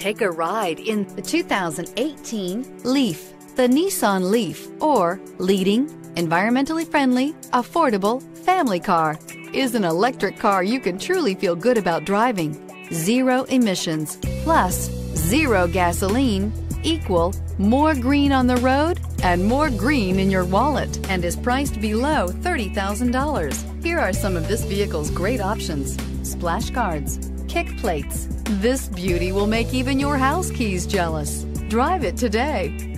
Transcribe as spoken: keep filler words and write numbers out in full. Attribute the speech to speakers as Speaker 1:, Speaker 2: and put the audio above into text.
Speaker 1: Take a ride in the two thousand eighteen Leaf. The Nissan Leaf, or leading, environmentally friendly, affordable family car, is an electric car you can truly feel good about driving. Zero emissions plus zero gasoline equal more green on the road and more green in your wallet, and is priced below thirty thousand dollars. Here are some of this vehicle's great options: splash guards, kick plates. This beauty will make even your house keys jealous. Drive it today.